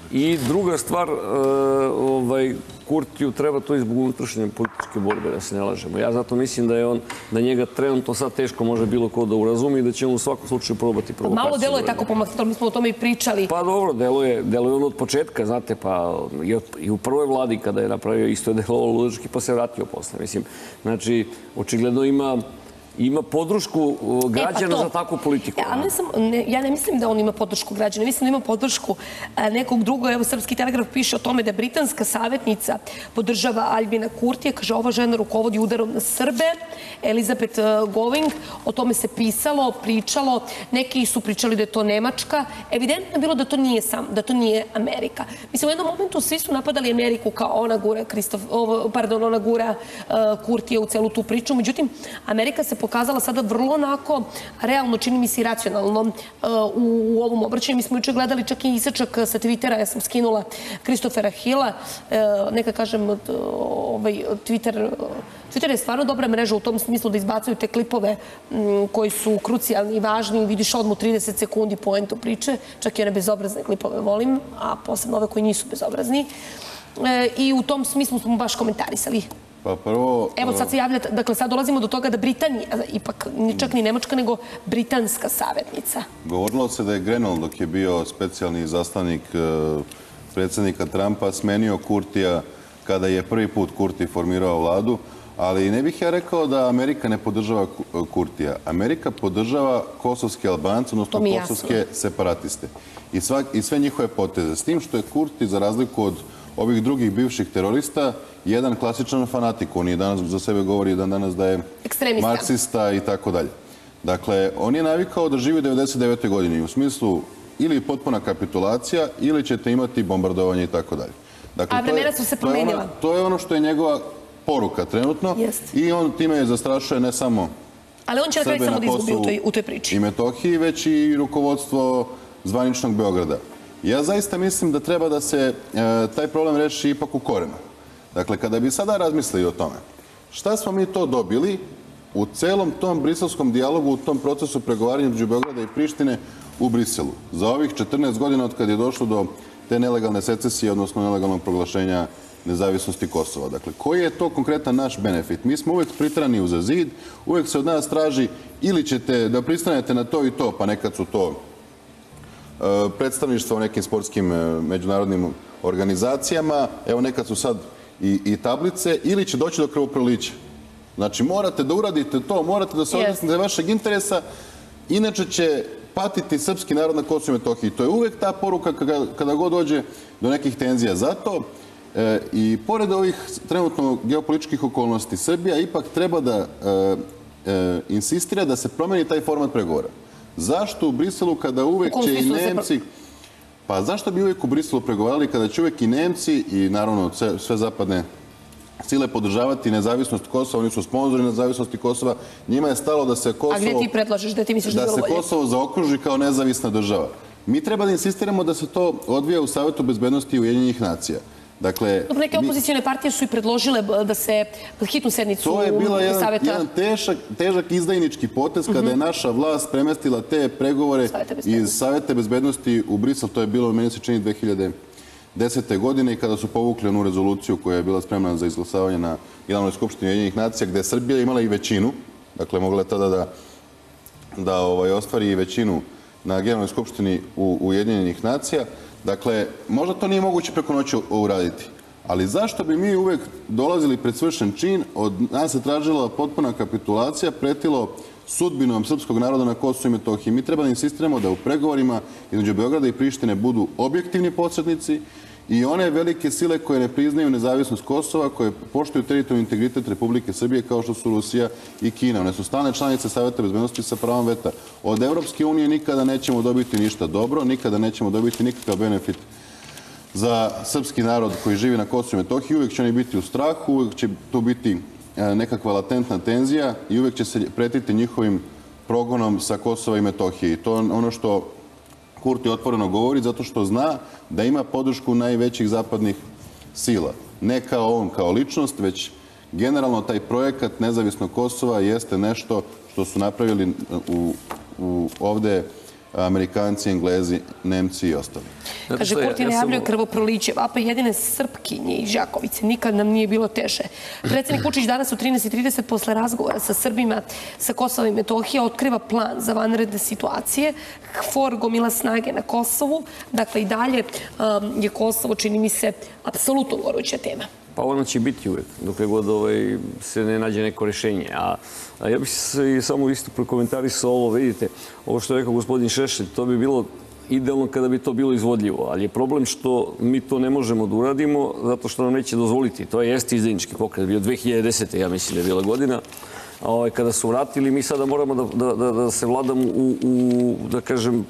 I druga stvar, Kurtiju treba to i zbog unutrašnje političke borbe, da se ne lažemo. Ja zato mislim da njega trenutno sad teško može bilo ko da urazumi i da će on u svakom slučaju probati provokaciju. Malo deluje tako pomaknuto, mi smo o tome i pričali. Pa dobro, deluje on od početka, znate, pa i u prvoj vladi kada je napravio isto je delovalo ludački pa se vratio posle. Mislim, znači, očigledno ima podršku građana za takvu politiku. Ja ne mislim da on ima podršku građana, mislim da ima podršku nekog drugog. Evo, Srpski telegraf piše o tome da britanska savjetnica podržava Aljbina Kurtija. Kaže, ova žena rukovodi udarom na Srbe. Elizabeth Going, o tome se pisalo, pričalo. Neki su pričali da je to Nemačka. Evidentno je bilo da to nije Amerika. Mislim, u jednom momentu svi su napadali Ameriku kao ona gura Kurtija u celu tu priču. Međutim, Amerika se pokazala sada vrlo onako realno, čini mi se i racionalno u ovom obraćanju. Mi smo juče gledali čak i isečak sa Twittera, ja sam skinula Christophera Hilla, neka kažem, Twitter je stvarno dobra mreža u tom smislu da izbacuju te klipove koji su krucijalni i važni. Vidiš odmah 30 sekundi poentu priče, čak i one bezobrazne klipove volim, a posebno ove koji nisu bezobrazni. I u tom smislu smo baš komentarisali. Pa prvo... Evo sad se javlja, dakle sad dolazimo do toga da Britanija, ipak čak ni Nemačka, nego britanska savjetnica. Govorilo se da je Grenell, dok je bio specijalni zaslanik predsjednika Trumpa, smenio Kurtija kada je prvi put Kurti formirao vladu, ali ne bih ja rekao da Amerika ne podržava Kurtija. Amerika podržava kosovske Albance, odnosno kosovske separatiste. I sve njihove poteze. S tim što je Kurti, za razliku od ovih drugih bivših terorista, jedan klasičan fanatik. On je danas za sebe govori danas da je marksista i tako dalje. Dakle, on je navikao da živi u 99. godini. U smislu ili potpuna kapitulacija ili ćete imati bombardovanje i tako dalje. A vremena su se promenila. To je ono što je njegova poruka trenutno i on time zastrašuje ne samo Srbe na Kosovu i Metohiji, već i rukovodstvo zvaničnog Beograda. Ja zaista mislim da treba da se taj problem reši ipak u korenu. Dakle, kada bi sada razmislili o tome, šta smo mi to dobili u celom tom briselskom dijalogu, u tom procesu pregovaranja između Beograda i Prištine u Briselu, za ovih 14 godina od kad je došlo do te nelegalne secesije, odnosno nelegalnog proglašenja nezavisnosti Kosova. Dakle, koji je to konkretan naš benefit? Mi smo uvek pritrani uza zid, uvek se od nas traži ili ćete da pristanete na to i to, pa nekad su to predstavništva u nekim sportskim međunarodnim organizacijama, evo nekad su sad i tablice, ili će doći do krvoprolića. Znači, morate da uradite to, morate da se odnosnite vašeg interesa, inače će patiti srpski narod na Kosovu i Metohiji. To je uvek ta poruka kada god dođe do nekih tenzija. Zato i pored ovih trenutno geopolitičkih okolnosti, Srbija ipak treba da insistira da se promeni taj format pregovora. Zašto u Briselu kada uvek će i Nemci... Pa zašto bi uvek u Briselu pregovarali kada će uvek i Nemci i naravno sve zapadne sile podržavati nezavisnost Kosova, oni su sponzori nezavisnosti Kosova, njima je stalo da se Kosovo... A gdje ti predlažeš, da ti misliš da je bilo bolje? Da se Kosovo zaokruži kao nezavisna država. Mi treba da insistiramo da se to odvija u Savetu bezbednosti Ujedinjenih nacija. Dakle... Neke opozicijone partije su i predložile da se hitnu sednicu Saveta... To je bila jedan težak izdajnički potez kada je naša vlast premestila te pregovore iz Saveta bezbednosti u Brisel. To je bilo, meni se čini, 2010. godine i kada su povukli onu rezoluciju koja je bila spremna za izglasavanje na Generalnoj skupštini Ujedinjenih nacija, gde je Srbija imala i većinu, dakle mogla je tada da ostvari i većinu na Generalnoj skupštini Ujedinjenih nacija. Dakle, možda to nije moguće preko noći uraditi. Ali zašto bi mi uvek dolazili pred svršen čin, od nas se tražila potpuna kapitulacija, pretilo sudbinom srpskog naroda na Kosovu i Metohiji. Mi treba da insistiramo da u pregovorima između Beograda i Prištine budu objektivni posrednici i one velike sile koje ne priznaju nezavisnost Kosova, koje poštuju teritorijalni integritet Republike Srbije kao što su Rusija i Kina. One su stalne članice Saveta bezbednosti sa pravom veta. Od Evropske unije nikada nećemo dobiti ništa dobro, nikada nećemo dobiti nikakav benefit za srpski narod koji živi na Kosovu i Metohiji. Uvijek će oni biti u strahu, uvijek će tu biti nekakva latentna tenzija i uvijek će se pretiti njihovim progonom sa Kosova i Metohije. I to je ono što Kurti otvoreno govori, zato što zna da ima podršku najvećih zapadnih sila. Ne kao on, kao ličnost, već generalno taj projekat nezavisnog Kosova jeste nešto što su napravili ovde Amerikanci, Englezi, Nemci i ostali. Kaže, Kurti najavljuje krvoproliće, vapa jedine Srpkinje iz Žakovice. Nikad nam nije bilo teže. Predsjednik Vučić danas u 13:30 posle razgovora sa Srbima sa Kosova i Metohije otkriva plan za vanredne situacije. KFOR gomila snage na Kosovu. Dakle, i dalje je Kosovo, čini mi se, apsolutno goruća tema. Pa ona će biti uvek, dok god se ne nađe neko rješenje. A ja bih se samo isto prokomentarisao ovo, vidite, ovo što je rekao gospodin Šešelj, to bi bilo idealno kada bi to bilo izvodljivo, ali je problem što mi to ne možemo da uradimo zato što nam neće dozvoliti. To jeste izdajnički pokret, bio 2010. ja mislim da je bila godina. Kada su vratili, mi sada moramo da se vladamo da kažem,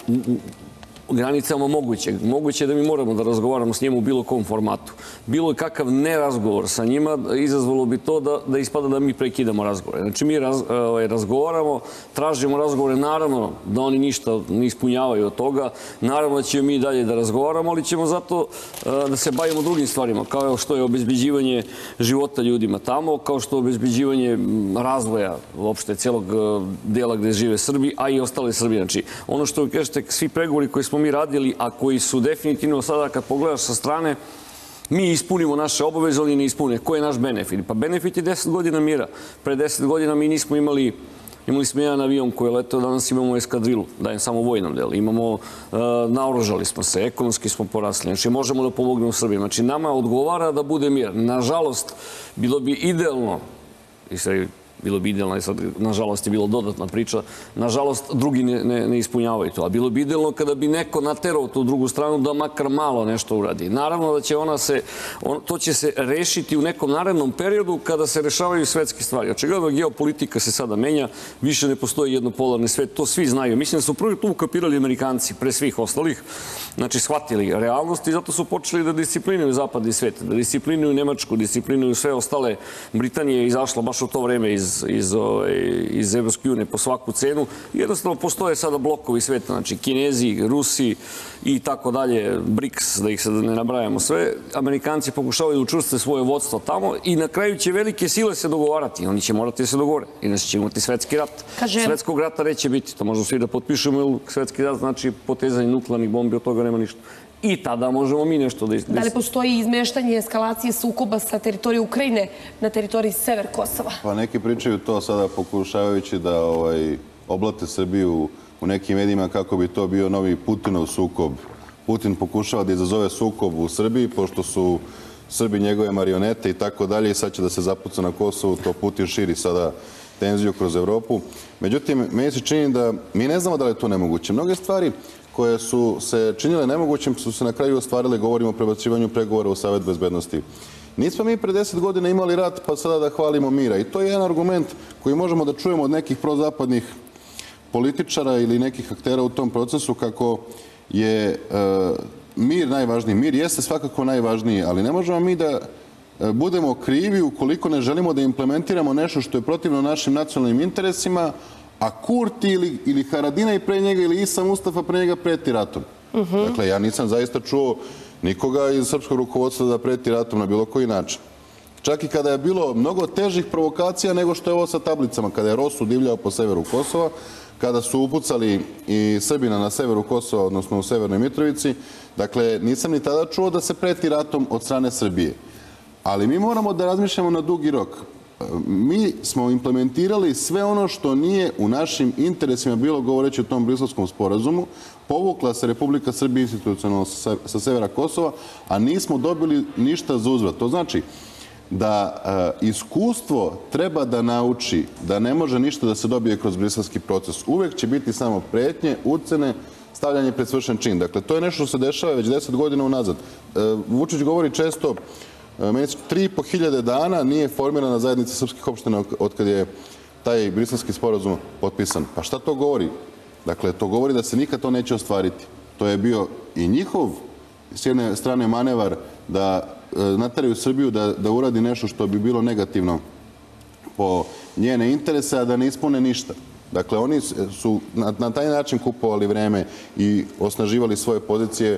granicama mogućeg. Moguće je da mi moramo da razgovaramo s njima u bilo kom formatu. Bilo kakav nerazgovor sa njima, izazvalo bi to da ispada da mi prekidamo razgovore. Znači, mi razgovaramo, tražimo razgovore, naravno da oni ništa ne ispunjavaju od toga, naravno da ćemo mi dalje da razgovaramo, ali ćemo zato da se bavimo drugim stvarima, kao što je obezbeđivanje života ljudima tamo, kao što je obezbeđivanje razvoja uopšte celog dela gde žive Srbi, a i ostale Srbije. Znači, ono što kažete, svi pregovori koji smo mi radili, a koji su definitivno sada, kad pogledaš sa strane, mi ispunimo naše obaveze, oni ne ispune. Koji je naš benefit? Pa benefit je 10 godina mira. Pre 10 godina mi nismo imali smo jedan avion koji je letao, danas imamo eskadrilu, dajem samo vojnom delu. Naoružali smo se, ekonomski smo porasli. Znači, možemo da pomognemo Srbiji. Znači, nama odgovara da bude mir. Nažalost, bilo bi idealno, bilo bi idealno, nažalost je bilo dodatna priča, nažalost drugi ne ispunjavaju to, a bilo bi idealno kada bi neko naterao tu drugu stranu da makar malo nešto uradi. Naravno da će to će se rešiti u nekom narednom periodu kada se rešavaju svetske stvari. Očigledno geopolitika se sada menja, više ne postoji jednopolarni svet, to svi znaju. Mislim da su prvi tu ukapirali Amerikanci pre svih ostalih, znači shvatili realnost i zato su počeli da disciplinuju zapadni svet, da disciplinuju Nemačku, disciplinuju sve ostale. Britanija je izašla baš u to vreme iz Evropske unije po svaku cenu. Jednostavno postoje sada blokovi sveta, znači Kinezi, Rusi i tako dalje, BRICS, da ih sad ne nabrajamo sve. Amerikanci pokušavaju da učvrste svoje vodstvo tamo i na kraju će velike sile se dogovarati. Oni će morati da se dogovore. Inače će imati svetski rat. Svetskog rata neće biti. To možemo svi da potpišemo, jer svetski rat znači potezanje nuklearnih bombi, od toga nema ništa. I tada možemo mi nešto da... Da li postoji izmeštanje eskalacije sukoba sa teritorije Ukrajine na teritoriji sever Kosova? Pa neki pričaju to sada pokušavajući da oblate Srbiju u nekim medijima kako bi to bio novi Putinov sukob. Putin pokušava da izazove sukob u Srbiji, pošto su Srbi njegove marionete i tako dalje i sad će da se zapuca na Kosovu, to Putin širi sada tenziju kroz Evropu. Međutim, meni se čini da mi ne znamo da li je to nemoguće. Mnoge stvari koje su se činile nemogućim su se na kraju ostvarile, govorimo o prebacivanju pregovora u Savet bezbednosti. Nismo mi pre 10 godina imali rat pa sada da hvalimo mira i to je jedan argument koji možemo da čujemo od nekih prozapadnih političara ili nekih aktera u tom procesu kako je mir najvažniji. Mir jeste svakako najvažniji, ali ne možemo mi da budemo krivi ukoliko ne želimo da implementiramo nešto što je protivno našim nacionalnim interesima, a Kurti ili Haradinaj pre njega ili Isa Mustafa pre njega preti ratom. Dakle, ja nisam zaista čuo nikoga iz srpskog rukovodstva da preti ratom na bilo koji način. Čak i kada je bilo mnogo težih provokacija nego što je ovo sa tablicama, kada je Rosu divljao po severu Kosova, kada su upucali i Srbina na severu Kosova, odnosno u Severnoj Mitrovici. Dakle, nisam ni tada čuo da se preti ratom od strane Srbije. Ali mi moramo da razmišljamo na dugi rok. Mi smo implementirali sve ono što nije u našim interesima bilo govoreći o tom Briselskom sporazumu. Povukla se Republika Srbija institucionalno sa severa Kosova, a nismo dobili ništa za uzvrat. To znači da iskustvo treba da nauči da ne može ništa da se dobije kroz briselski proces. Uvek će biti samo pretnje, ucene, stavljanje pred svršen čin. Dakle, to je nešto što se dešava već 10 godina unazad. Vučić govori često 3.500 dana nije formirana zajednica srpskih opština od kad je taj briselski sporazum potpisan. Pa šta to govori? Dakle, to govori da se nikad to neće ostvariti. To je bio i njihov s jedne strane manevar da nateraju Srbiju da uradi nešto što bi bilo negativno po njene interese, a da ne ispune ništa. Dakle, oni su na taj način kupovali vreme i osnaživali svoje pozicije,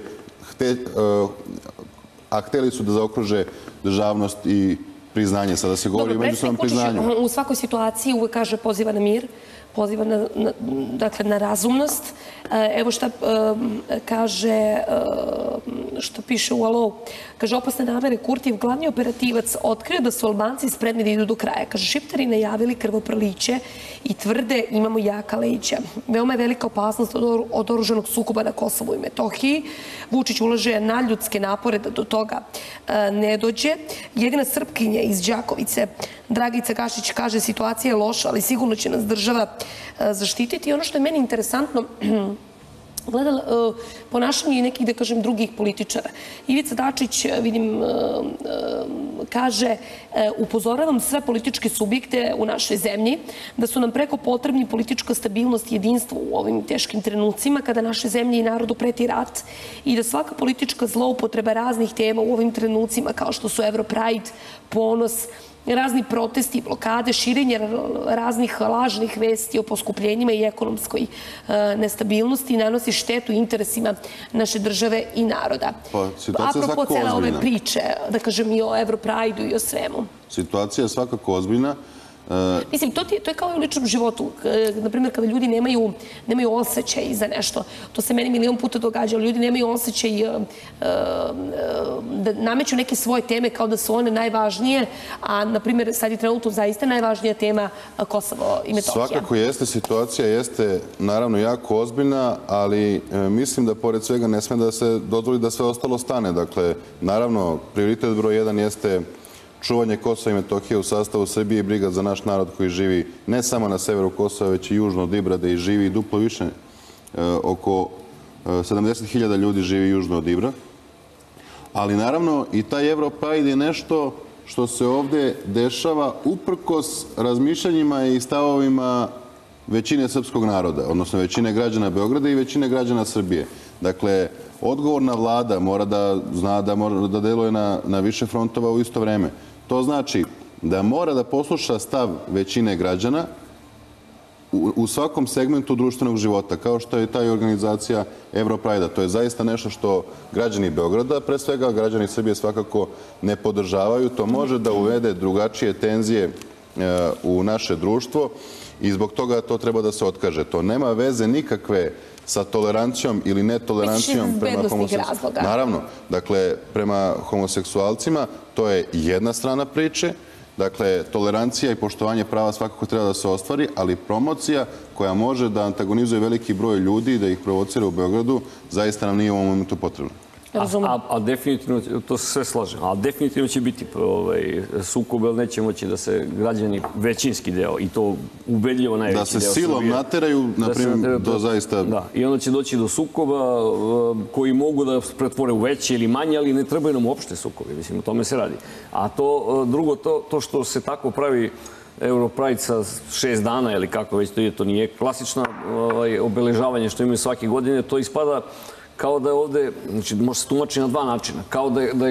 a hteli su da zaokruže državnost i priznanje. Sada se govori o međusobnom priznanju. U svakoj situaciji uvek kaže poziva na mir, poziva na razumnost Evo šta kaže, što piše u Alou. Kaže, opasne namere Kurtijev glavni operativac otkrio da su Albanci spremni da idu do kraja. Kaže, Šiptari najavili krvoproliće i tvrde imamo jaka leđa. Veoma je velika opasnost od oružanog sukoba na Kosovu i Metohiji. Vučić ulaže nadljudske napore da do toga ne dođe. Jedina Srpkinja iz Đakovice, Dragica Gašić, kaže situacija je loša, ali sigurno će nas država zaštititi. I ono što je meni interesantno, gledala ponašanje i nekih, da kažem, drugih političara. Ivica Dačić, vidim, kaže, upozoravam sve političke subjekte u našoj zemlji da su nam preko potrebni politička stabilnost i jedinstvo u ovim teškim trenucima kada našoj zemlji i narodu preti rat i da svaka politička zloupotreba raznih tema u ovim trenucima kao što su Europride, Ponos, razni protesti, blokade, širenje raznih lažnih vesti o poskupljenjima i ekonomskoj nestabilnosti nanosi štetu interesima naše države i naroda. Apropo cele ove priče, da kažem i o Europride-u i o svemu. Situacija je svakako ozbiljna. Mislim, to je kao i u ličnom životu. Naprimjer, kada ljudi nemaju osjećaj za nešto. To se meni milion puta događa. Ljudi nemaju osjećaj da nameću neke svoje teme kao da su one najvažnije, a, naprimjer, sad je trenutno zaista najvažnija tema Kosovo i Metohija. Svakako jeste, situacija jeste naravno jako ozbiljna, ali mislim da pored svega ne sme da se dozvoli da sve ostalo stane. Dakle, naravno, prioritet broj 1 jeste čuvanje Kosova i Metohije u sastavu Srbije i briga za naš narod koji živi ne samo na severu Kosova, već i južno od Ibrada i živi duplo više. Oko 70.000 ljudi živi južno od Ibra. Ali naravno i taj Europride je nešto što se ovde dešava uprkos razmišljanjima i stavovima većine srpskog naroda, odnosno većine građana Beograda i većine građana Srbije. Dakle, odgovorna vlada mora da zna da mora da deluje na više frontova u isto vreme. To znači da mora da posluša stav većine građana u svakom segmentu društvenog života, kao što je ta organizacija Europride-a. To je zaista nešto što građani Beograda, pre svega građani Srbije, svakako ne podržavaju. To može da uvede drugačije tenzije u naše društvo i zbog toga to treba da se otkaže. To nema veze nikakve sa tolerancijom ili netolerancijom prema homoseksualcima. Naravno, dakle, prema homoseksualcima to je jedna strana priče. Dakle, tolerancija i poštovanje prava svakako treba da se ostvari, ali promocija koja može da antagonizuje veliki broj ljudi i da ih provocira u Beogradu, zaista nam nije u ovom momentu potrebno. A definitivno, to se sve slažem, a definitivno će biti sukob, jer neće moći da se građani većinski deo, i to ubedljivo najveći deo Srbije. Da se silom nateraju, na primjer, to zaista... Da, i onda će doći do sukoba koji mogu da pretvore u veće ili manje, ali ne trebaju nam uopšte sukobi, mislim, o tome se radi. A to drugo, to što se tako pravi Europride sa 6 dana ili kako već to nije klasično obeležavanje što imaju svake godine, to ispada kao da je ovde, znači može se tumačiti na dva načina, kao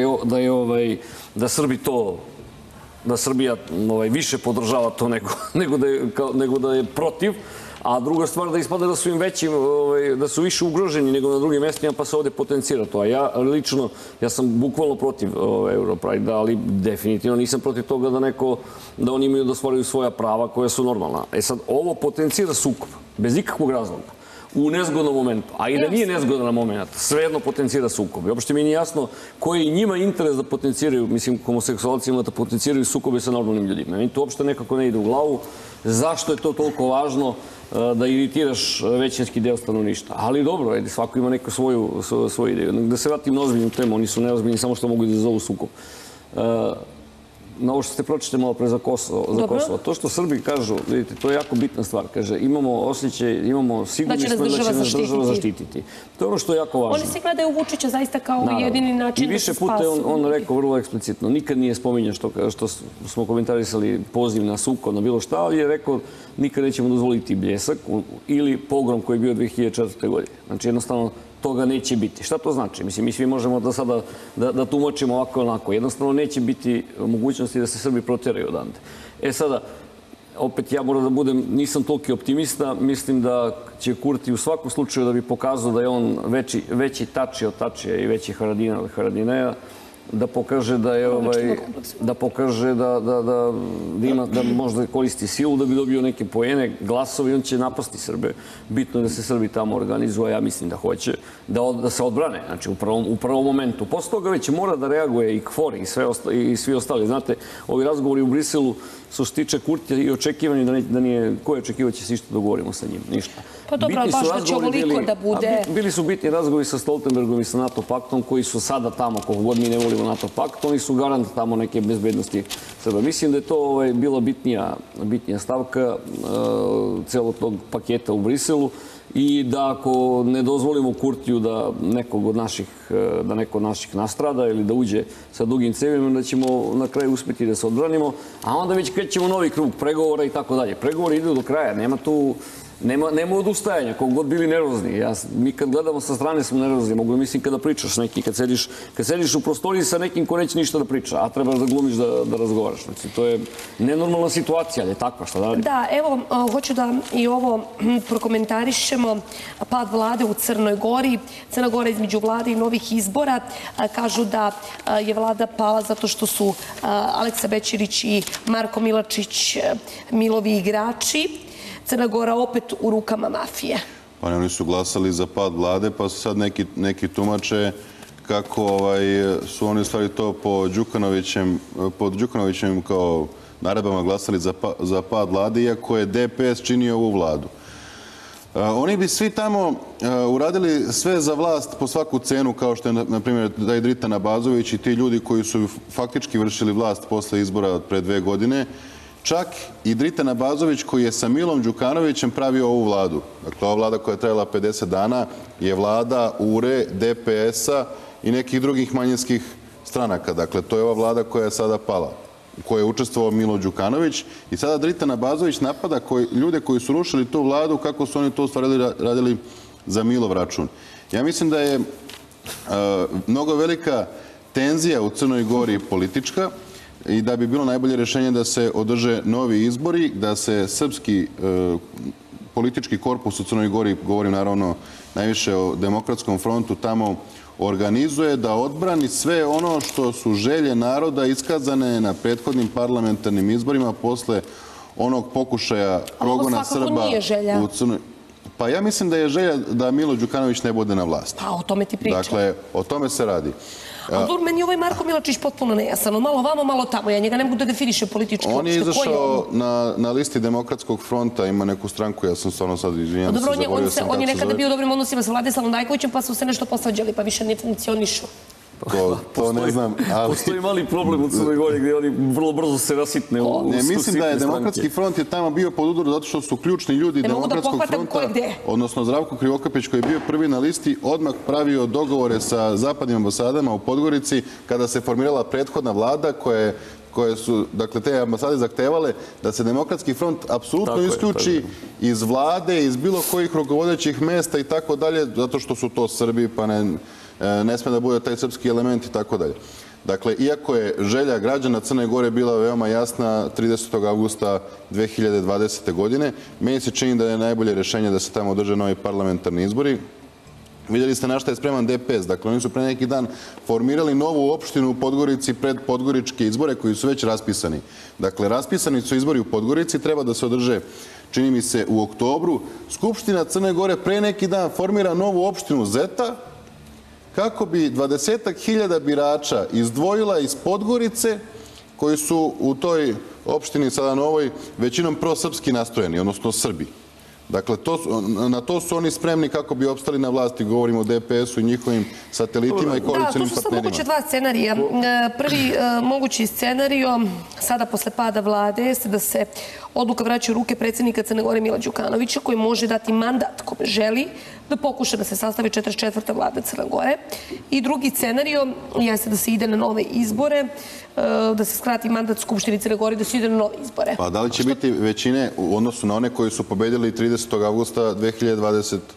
da Srbi to, da Srbija više podržava to nego da je protiv, a druga stvar da ispada da su im veći, da su više ugroženi nego na drugim mestima, pa se ovde potencira to. A ja lično, ja sam bukvalno protiv Europride, ali definitivno nisam protiv toga da oni imaju da ostvaruju svoja prava koja su normalna. E sad, ovo potencira sukob, bez ikakvog razloga, u nezgodnom momentu, a i da nije nezgodan moment, svejedno potencira sukob. I uopšte mi nije jasno koji njima interes da potenciraju, mislim, homoseksualcima da potenciraju sukobe sa normalnim ljudima. Meni to uopšte nekako ne ide u glavu. Zašto je to toliko važno da iritiraš većinski deo stanovništva? Ali dobro, svako ima neku svoju ideju. Da se vratim na ozbiljnu temu, oni su neozbiljni samo što mogu da izazovu sukob. Na ovo što ste pročitali malo pre za Kosovo. To što Srbi kažu, vidite, to je jako bitna stvar. Kaže, imamo osjećaj, imamo sigurni smo da će nas država zaštititi. To je ono što je jako važno. Oni se gledaju Vučića zaista kao jedini način da se spasu. I više puta je on rekao vrlo eksplicitno. Nikad nije spominjao što smo komentarisali poziv na sukob, na bilo šta, ali je rekao nikad nećemo dozvoliti bljesak ili pogrom koji je bio 2004. godine. Znači, jednostavno, toga neće biti. Šta to znači? Mislim, mi svi možemo da sada da tumačimo ovako i onako. Jednostavno neće biti mogućnosti da se Srbi proteraju odande. E sada, opet ja moram da budem, nisam toliki optimista, mislim da će Kurti u svakom slučaju da bi pokazao da je on veći Tači od Tačija i veći Haradina od Haradineja, da pokaže da je da pokaže da možda koristi silu da bi dobio neke poene, glasovi, on će napasti Srbe. Bitno je da se Srbi tamo organizuju, ja mislim da hoće, da se odbrane, znači u prvom momentu. Posle toga već mora da reaguje i KFOR i svi ostali. Znate, ovi razgovori u Briselu su stiče Kurtija i očekivani da nije, ko je očekivao će se išto dogovorimo sa njim, ništa. Pa dobro, ali baš da će ovoliko da bude... Bili su bitni razgovori sa Stoltenbergom i sa NATO paktom, koji su sada tamo, koliko god mi ne volimo NATO pakt, oni su garant tamo neke bezbednosti Srba. Mislim da je to bila bitnija stavka celog tog paketa u Briselu i da ako ne dozvolimo Kurtiju da neko od naših nastrada ili da uđe sa dugim cevima, da ćemo na kraju uspjeti da se odbranimo, a onda već krećemo novi krug pregovora i tako dalje. Pregovori idu do kraja, nema tu... Nema odustajanja, koliko god bili nervozni. Mi kad gledamo sa strane smo nervozni. Mogu mislim kada pričaš neki, kad sediš u prostoriji sa nekim ko neće ništa da priča, a trebaš da glumiš da razgovaraš. Znači, to je nenormalna situacija, ali je takva, šta da radi? Da, evo, hoću da i ovo prokomentarišemo. Pad vlade u Crnoj Gori. Crna Gora između vlade i novih izbora. Kažu da je vlada pala zato što su Aleksa Bećirić i Marko Milačić Milovi igrači. Crna Gora opet u rukama mafije. Pa oni su glasali za pad vlade, pa su sad neki tumače kako su oni u stvari to pod Đukanovićem kao naredbama glasali za pad vlade, iako je DPS činio ovu vladu. Oni bi svi tamo uradili sve za vlast po svaku cenu, kao što je, na primjer, Dritan Abazović i ti ljudi koji su faktički vršili vlast posle izbora pre 2 godine. Čak i Dritan Abazović koji je sa Milom Đukanovićem pravio ovu vladu. Dakle, ova vlada koja je trajala 50 dana je vlada URE, DPS-a i nekih drugih manjinskih stranaka. Dakle, to je ova vlada koja je sada pala, u kojoj je učestvovao Milo Đukanović. I sada Dritan Abazović napada ljude koji su rušili tu vladu, kako su oni to u stvari radili za Milov račun. Ja mislim da je mnogo velika tenzija u Crnoj Gori politička, i da bi bilo najbolje rješenje da se održe novi izbori, da se srpski politički korpus u Crnoj Gori, govorim naravno najviše o Demokratskom frontu, tamo organizuje, da odbrani sve ono što su želje naroda iskazane na prethodnim parlamentarnim izborima posle onog pokušaja progona Srba. Ovo svakako nije želja. Pa ja mislim da je želja da Milo Đukanović ne bude na vlasti. Pa o tome ti pričam. Dakle, o tome se radi. Ali meni je ovaj Marko Milačić potpuno nejasan. Malo vamo, malo tamo. Ja njega ne mogu da definišem politički. On je izašao na listi Demokratskog fronta, ima neku stranku, ja sam stvarno sad izvinjam se, zaboravio sam kako se zove. On je nekada bio u dobrim odnosima sa Vladislavom Dajkovićem, pa su se nešto posvađali, pa više ne funkcionišu. To ne znam. Postoji mali problem u Crnoj Gori gdje oni vrlo brzo se rasitne u sitne stranke. Mislim da je Demokratski front je tamo bio pod udaru zato što su ključni ljudi Demokratskog fronta, odnosno Zdravko Krivokapić koji je bio prvi na listi, odmah pravio dogovore sa zapadnim ambasadama u Podgorici kada se formirala prethodna vlada koje su, dakle, te ambasade zahtevale da se Demokratski front apsolutno isključi iz vlade, iz bilo kojih rukovodećih mesta i tako dalje, zato što su to Srbi, pa ne sme da bude taj srpski element i tako dalje. Dakle, iako je želja građana Crne Gore bila veoma jasna 30. augusta 2020. godine, meni se čini da je najbolje rješenje da se tamo održe novi parlamentarni izbori. Vidjeli ste na šta je spreman DPS. Dakle, oni su pre neki dan formirali novu opštinu u Podgorici pred podgoričke izbore koji su već raspisani. Dakle, raspisani su izbori u Podgorici, treba da se održe, čini mi se, u oktobru. Skupština Crne Gore pre neki dan formira novu opštinu Zeta, kako bi 20.000 birača izdvojila iz Podgorice, koji su u toj opštini sada novoj većinom prosrpski nastrojeni, odnosno Srbi. Dakle, na to su oni spremni kako bi opstali na vlasti, govorimo o DPS-u i njihovim satelitima i koalicijnim partnerima. Da, to su sad moguće 2 scenarija. Prvi mogući scenario, sada posle pada vlade, jeste da se odluka vraća u ruke predsjednika Crne Gore Mila Đukanovića, koji može dati mandat kome želi da pokuša da se sastavi 44. vlada Crne Gore. I drugi scenario jeste da se ide na nove izbore, da se skrati mandat Skupštini Crne Gore, da se ide na nove izbore. Pa da li će biti većine u odnosu na one koji su pobedili 30. augusta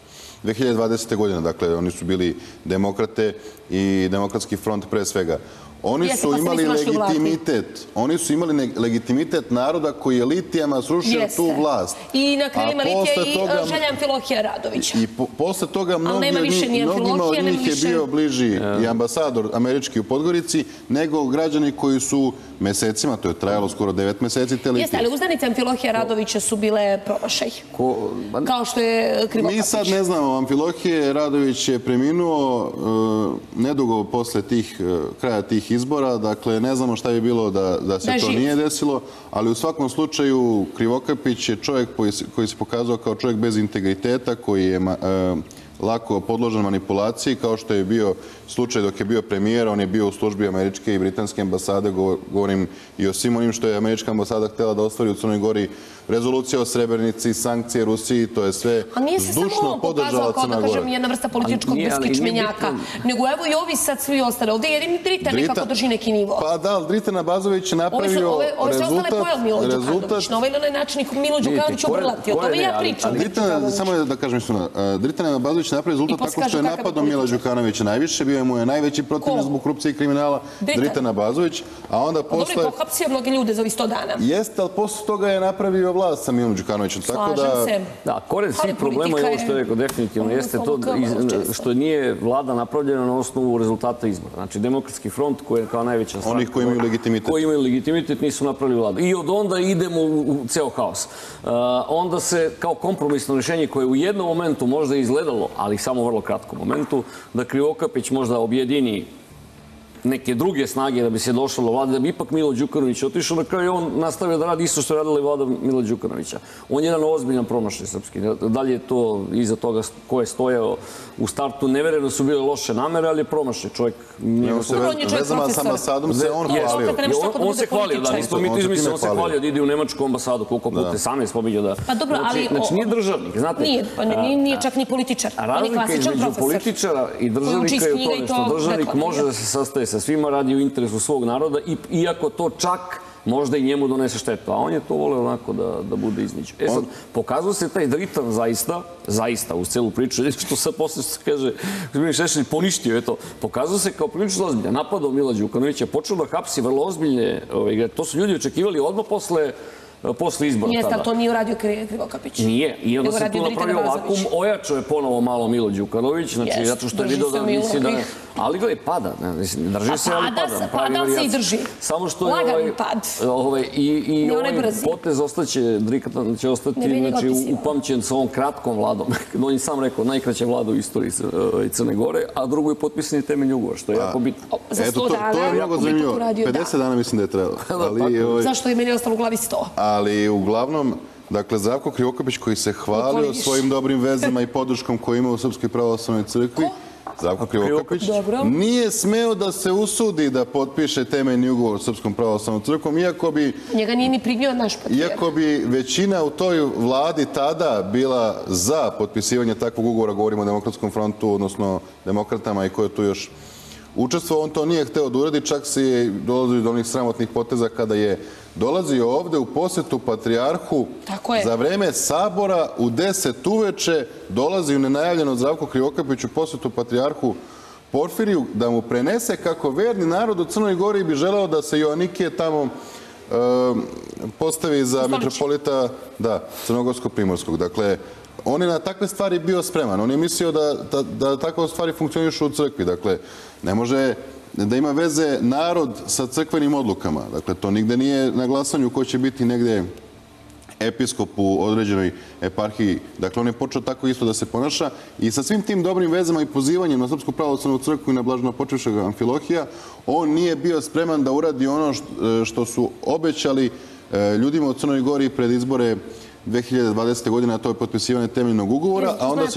2020. godine? Dakle, oni su bili demokrate i Demokratski front pre svega. Oni su imali legitimitet. Oni su imali legitimitet naroda koji je litijama srušio tu vlast. I na krilima litija i Želja Amfilohija Radovića. I posle toga mnogima od njih je bio bliži i ambasador američki u Podgorici nego građani koji su mesecima, to je trajalo skoro 9 meseci, te litije. Jeste, ali uzdanice Amfilohija Radovića su bile promašaj. Kao što je Krivokapić. Mi sad ne znamo, Amfilohije Radović je preminuo nedugo posle kraja tih izbora, dakle ne znamo šta bi bilo da se to nije desilo, ali u svakom slučaju Krivokapić je čovjek koji se pokazao kao čovjek bez integriteta, koji je lako podložen manipulaciji, kao što je bio slučaj dok je bio premijer, on je bio u službi američke i britanske ambasade, govorim i o svim onim što je američka ambasada htjela da ostvari u Crnoj Gori, rezolucija o Srebrenici, sankcije Rusiji, to je sve zdušno podržala Crna Gora. A nije se samo on pokazao kao, da kažem, jedna vrsta političkog beskičmenjaka, nego evo i ovi sad svi ostale. Ovdje jedini Dritan nekako drži neki nivo. Pa da, Dritan Abazović je napravio Ove se ostale pojel Milo Đukanović. Na ovaj način Milo Đukanović obrlati. O tome ja pričam. Samo da kažem isto, Dritan Abazović napravio rezultat tako što je napadao Mila Đukanovića najviše, bio je mu najveći protivnik zbog korupcije i kriminala, Dritan Abazović, a onda posle... Dobro, je pohapsio mnoge ljude za ovih 100 dana. Jeste, ali posle toga je napravio vlast sa Milom Đukanovićem. Slažem se. Da, koren svih problema je ovo što je rekao, definitivno, jeste to što nije vlada napravljena na osnovu rezultata izbora. Znači, Demokratski front, koji je kao najveća stranka... Onih koji imaju legitimitet. Koji imaju legitimitet, nisu napravili vladu. I od onda idemo u ceo haos. Onda se kao kompromisno rješenje koje u jednom momentu možda izgledalo, ali samo u vrlo kratkom momentu, da Krivokapić možda objedini neke druge snage da bi se došlo do vlade, da bi ipak Milo Đukanović otišao, na kraju on nastavio da radi isto što je radila i vlada Mila Đukanovića. On je jedan ozbiljan promašaj srpski. Dalje je to iza toga ko je stojao u startu. Nevereno su bile loše namere, ali je promašaj čovjek. Vezama sa ambasadom se on hvalio. On se hvalio, da, nismo mi to izmislili, on se hvalio da ide u nemačku ambasadu, koliko puta sam je spominjao da... Pa dobro, ali... Znači, nije državnik, znate. Nije čak ni političar. Razlika između političara i državnika je u tome što državnik može da se sastaje sa svima, radi u interesu svog naroda, iako to čak možda i njemu donese štetu. A on je to voleo onako da bude između. E sad, pokazuje se taj Dritan zaista uz celu priču, što sad posle se kaže, gospodin Šešelj poništio, eto, pokazuje se kao prilično ozbiljno. Napadao Mila Đukanovića, počeo da hapsi vrlo ozbiljne, to su ljudi očekivali odmah posle izbora. Jeste, ali to nije uradio Krivokapić. Nije. I onda se tu napravio vakum. Ojačao je ponovo malo Milo Đukanović, znači, zato što je vidio da misli da... Ali gledaj, pada. Drži se, ali pada. Pada se i drži. Samo što je... Lagani pad. I ovaj potez Dritan će ostati upamćen sa ovom kratkom vladom. On je sam rekao, najkraća vlada u istoriji Crne Gore, a drugo je potpisani temelj ugovor, što je jako bitno. Eto, to je mnogo zanimljivo. 50 dana mislim da je trebalo. Zašto je meni ostalo u glavi 100? Ali uglavnom, dakle, Zdravko Krivokapić koji se hvalio svojim dobrim vezama i podrškom koju ima u Srpskoj pravoslavnoj crkvi, Zdravko Krivokapić, nije smeo da se usudi da potpiše temeljni ugovor s Srpskom pravoslavnom crkvom, njega nije ni primio naš patrijarh. Iako bi većina u toj vladi tada bila za potpisivanje takvog ugovora, govorimo o Demokratskom frontu, odnosno demokratama i ko je tu još učestvovao, on to nije hteo da uradi, čak se dolazi do onih sramotnih poteza kada je dolazio ovde u posetu patrijarhu za vreme sabora u 10 uveče, dolazi u nenajavljeno Zdravko Krivokapić u posetu patrijarhu Porfiriju da mu prenese kako verni narod u Crnoj Gori bi želeo da se Joanikije tamo postavi za metropolita Crnogorsko-Primorskog. Dakle, on je na takve stvari bio spreman. On je mislio da takve stvari funkcionišu u crkvi. Dakle, ne može da ima veze narod sa crkvenim odlukama. Dakle, to nigde nije na glasanju ko će biti negde episkop u određenoj eparhiji. Dakle, on je počeo tako isto da se ponaša i sa svim tim dobrim vezama i pozivanjem na Srpsku pravoslavnu crkvu i na blaženopočivšeg Amfilohija, on nije bio spreman da uradi ono što su obećali ljudima u Crnoj Gori pred izbore 2020. godine, a to je potpisivanje temeljnog ugovora, a onda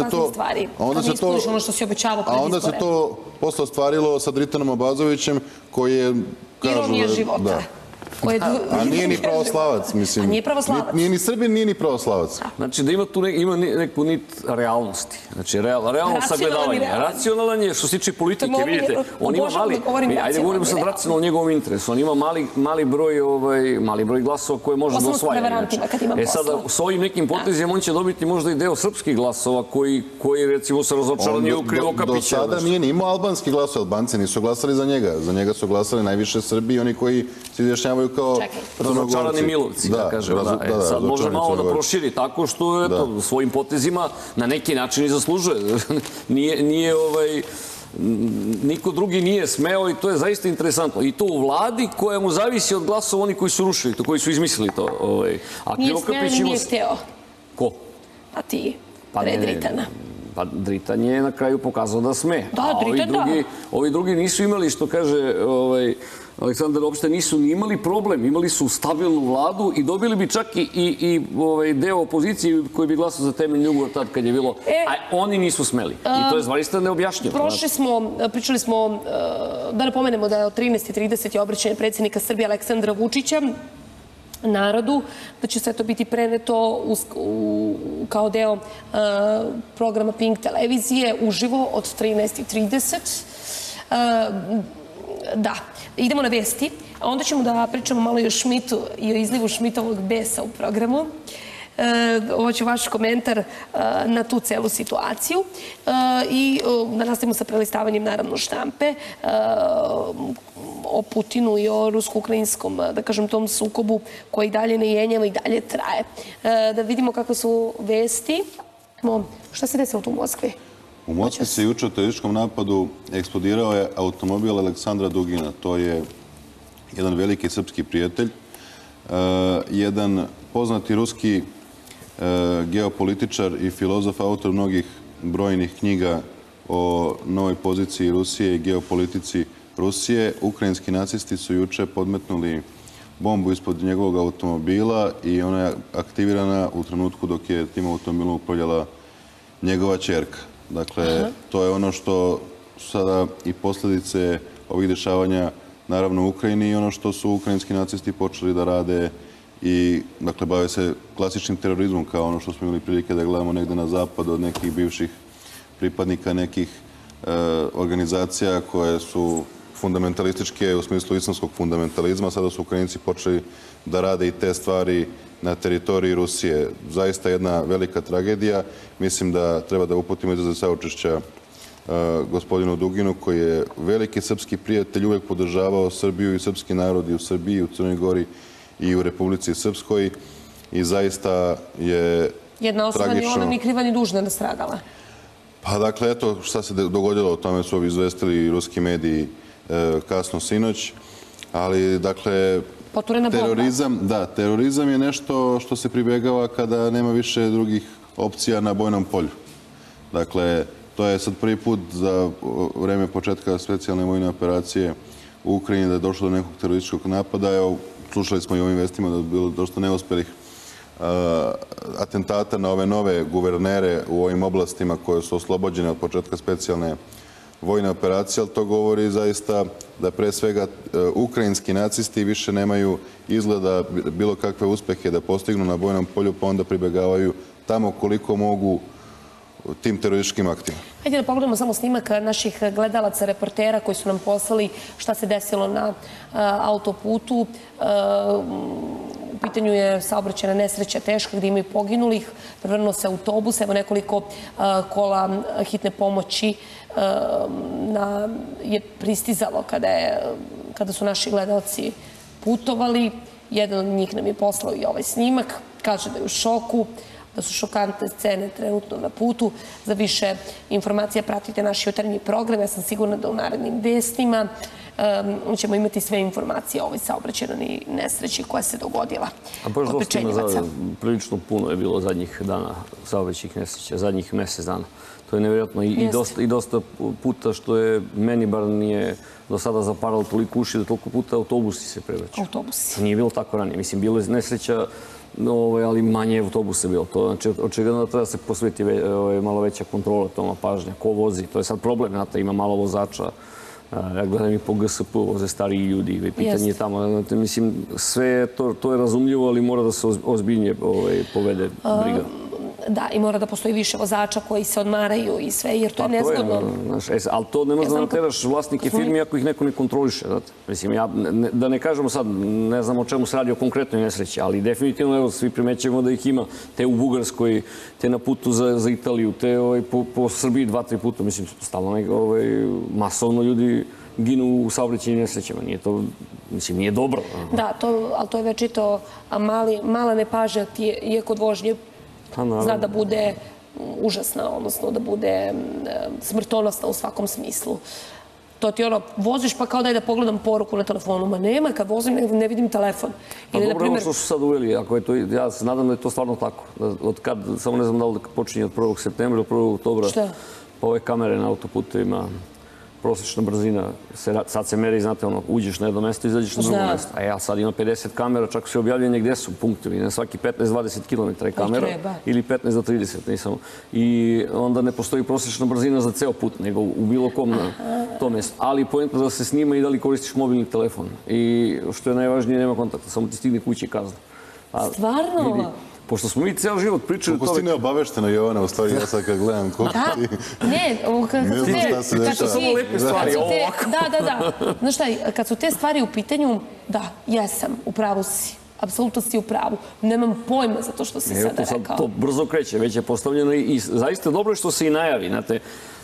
se to posle ostvarilo sa Dritanom Abazovićem, koji je... Ironija života. A nije ni pravoslavac, mislim. A nije pravoslavac. Nije ni Srbin, nije ni pravoslavac. Znači da ima tu neku nit realnosti. Znači realno sagledavanje. Racionalan je što se tiče politike, vidite. On ima ajde govorimo sad racionalno o njegovom interesu. On ima mali broj glasova koje može da osvaja. Sada, s ovim nekim potezima on će dobiti možda i deo srpskih glasova koji recimo se razočarani u Krilo Kapića. Do sada nije ni imao albanski glas, Albanci nisu glasali za njega. Za njega su glasali najviše Srbi i oni koji se izjašnjavaju kao razočarani Milovci, da kažem. Sad može malo da proširi tako što svojim potezima na neki način i zaslužuje. Niko drugi nije smeo i to je zaista interesantno. I to u vladi koja mu zavisi od glasova oni koji su rušili to, koji su izmislili to. Nije smeo ili nije hteo? Ko? A ti, pre Dritana. Pa Dritan je na kraju pokazao da sme. Da, Dritan da. Ovi drugi nisu imali, što kaže Aleksandar, uopšte nisu ni imali problem. Imali su stabilnu vladu i dobili bi čak i deo opozicije koji bi glasao za temeljni ugovor tad kad je bilo. A oni nisu smeli. I to je zaista neobjašnjivo. Pričali smo, da napomenemo da je od 13:30 je obraćanje predsjednika Srbije Aleksandra Vučića narodu, da će sve to biti preneto kao deo programa Pink televizije uživo od 13:30. Da, idemo na vesti, a onda ćemo da pričamo malo i o Šmitu i o izlivu Šmitovog besa u programu. Ovo će vaš komentar na tu celu situaciju i da nastavimo sa prelistavanjem naravno štampe o Putinu i o rusko-ukrajinskom, da kažem, tom sukobu koji dalje ne jenjava i dalje traje. Da vidimo kakve su vesti. Šta se desilo tu u Moskvi? U Moskvi se juče u terorističkom napadu eksplodirao je automobil Aleksandra Dugina. To je jedan veliki srpski prijatelj, jedan poznati ruski geopolitičar i filozof, autor mnogih brojnih knjiga o novoj poziciji Rusije i geopolitici Rusije. Ukrajinski nacisti su juče podmetnuli bombu ispod njegovog automobila i ona je aktivirana u trenutku dok je tim automobilom upravljala njegova ćerka. Dakle, to je ono što sada i posljedice ovih dešavanja naravno u Ukrajini i ono što su ukrajinski nacisti počeli da rade i, dakle, bave se klasičnim terorizmom kao ono što smo imali prilike da gledamo negde na zapadu od nekih bivših pripadnika nekih organizacija koje su fundamentalističke u smislu islamskog fundamentalizma. Sada su Ukrajinci počeli da rade i te stvari na teritoriji Rusije. Zaista jedna velika tragedija. Mislim da treba da uputimo izraze saučešća gospodinu Duginu, koji je veliki srpski prijatelj, uvek podržavao Srbiju i srpski narod i u Srbiji, i u Crnoj Gori i u Republici Srpskoj. I zaista je jedna osoba ni ona ni kriva ni dužna nastradala. Pa dakle, eto šta se dogodilo, o tome su izvestili i ruski mediji kasno sinoć. Ali, dakle, terorizam je nešto što se pribegava kada nema više drugih opcija na bojnom polju. Dakle, to je sad prvi put za vreme početka specijalne vojne operacije u Ukrajini da je došlo do nekog terorističkog napada. Evo, slušali smo i ovim vestima da je bilo dosta neuspelih atentata na ove nove guvernere u ovim oblastima koje su oslobođene od početka specijalne vojne operacije, ali to govori zaista da pre svega ukrajinski nacisti više nemaju izgleda bilo kakve uspehe da postignu na bojnom polju, pa onda pribegavaju tamo koliko mogu tim terorističkim aktima. Hajde da pogledamo samo snimak naših gledalaca, reportera koji su nam poslali šta se desilo na autoputu. U pitanju je saobraćajna nesreća teška gdje ima i poginulih. Prevrnuo se autobus, evo nekoliko kola hitne pomoći je pristizalo kada su naši gledalci putovali. Jedan od njih nam je poslao i ovaj snimak. Kaže da je u šoku, da su šokantne scene trenutno na putu. Za više informacija pratite naš jutarnji program. Ja sam sigurna da u narednim vestima ćemo imati sve informacije o ovoj saobraćajnoj nesreći koja se dogodila kod Pečenjevaca. Prilično puno je bilo zadnjih dana saobraćajnih nesreća, zadnjih mjesec dana. To je nevjerojatno i dosta puta što je meni bar nije do sada zaparalo toliko uši da toliko puta autobusi se prevrću. Autobusi. Nije bilo tako ranije. Mislim, bilo je nesreća, ali manje autobusa je bilo. Znači, očigledno da treba se posveti malo veća kontrola toma, pažnja, ko vozi. To je sad problem, znate, ima malo vozača Ja gledam i po GSP, voze stariji ljudi, pitanje je tamo. Mislim, sve to je razumljivo, ali mora da se ozbiljnije povede briga. Da, i mora da postoji više vozača koji se odmaraju i sve, jer to je nezgodno. Ali to ne možda nateraš vlasnike firmi ako ih neko ne kontroliše. Mislim, da ne kažemo sad, ne znam o čemu se radi o konkretnoj nesreći, ali definitivno, evo, svi primećujemo da ih ima, te u Bugarskoj, te na putu za Italiju, te po Srbiji 2-3 puta. Mislim, stalno masovno ljudi ginu u saobraćajnim nesrećama. Nije to, mislim, nije dobro. Da, ali to je već i to mala nepažnja ti je kod vožnje zna da bude užasna, odnosno da bude smrtonosna u svakom smislu. To ti ono, voziš pa kao daj da pogledam poruku na telefonu. Ma nema, kad vozim ne vidim telefon. Pa dobro, ovo što su sad uveli, ja se nadam da je to stvarno tako. Od kad, samo ne znam da li počinje od 1. septembra do 1. oktobra. Šta? Pa ove kamere na autoputevima, prosječna brzina, sad se meri, znate, uđeš na jedno mesto, izađeš na drugo mesto. A ja sad imam 50 kamera, čak su objavljene gdje su punktovi, na svaki 15-20 km je kamera ili 15 do 30, nisam. I onda ne postoji prosječna brzina za ceo put, nego u bilo kom na to mesto. Ali poenta da se snima i da li koristiš mobilni telefon. I što je najvažnije, nema kontakta, samo ti stigne kući kazna. Stvarno? Pošto smo mi cijel život pričali... Koliko si neobaveštena, Jovana, u stvari ja sad kad gledam koliko ti... Ne, kad su samo lepe stvari, ovako. Da. Znaš šta, kad su te stvari u pitanju, da, jesam, u pravu si. Apsolutno si u pravu. Nemam pojma za to što si sada rekao. To brzo kreće, već je postavljeno i zaista dobro je što se i najavi. Znate,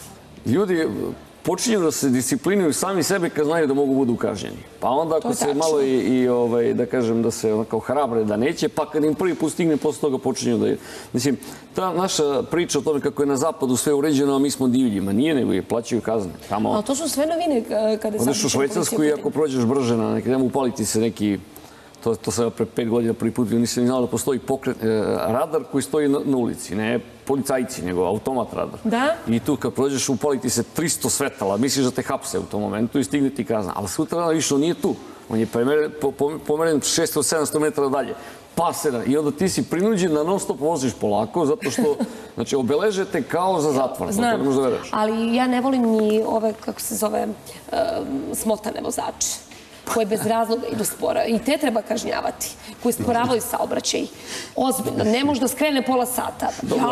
ljudi počinju da se disciplinuju sami sebe kad znaju da mogu budu kažnjeni. Pa onda ako se malo i, da kažem, da se kao hrabre da neće, pa kad im prvi put stigne, posle toga počinju da je... Mislim, ta naša priča o tome kako je na zapadu sve uređeno, a mi smo divljima, nije nego je plaćaju kazne. Ali to su sve novine kada je sad... Odeš u Švajcarsku i ako prođeš brže na neki, nema upaliti se neki... To sam pre 5 godina prvi put nisam znao da postoji radar koji stoji na ulici, ne policajci, nego automat radar. Da? I tu kad prođeš upaliti se 300 svetala, misliš da te hapse u tom momentu i stigne ti kazna. Ali sutra više on nije tu. On je pomeren 600-700 metara dalje. Paseran. I onda ti si prinuđen da non stop voziš polako, zato što, znači, obeležete kao za zatvor. Znam, ali ja ne volim ni ove, kako se zove, smotane vozače koje bez razloga idu spora. I te treba kažnjavati, koji sporavaju saobraćaj. Ozbiljno, ne može da skrene pola sata.